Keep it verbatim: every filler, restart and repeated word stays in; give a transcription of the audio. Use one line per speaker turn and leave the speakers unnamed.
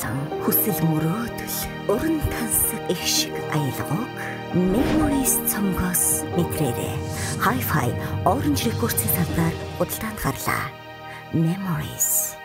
болон хүсэл мөрөөдөл уран тансаг их шиг аялгауг Memories цомгоос мэдрээрэй. Hi-Fi Orange Records-ийн салбаар худалдаанд гарлаа. Memories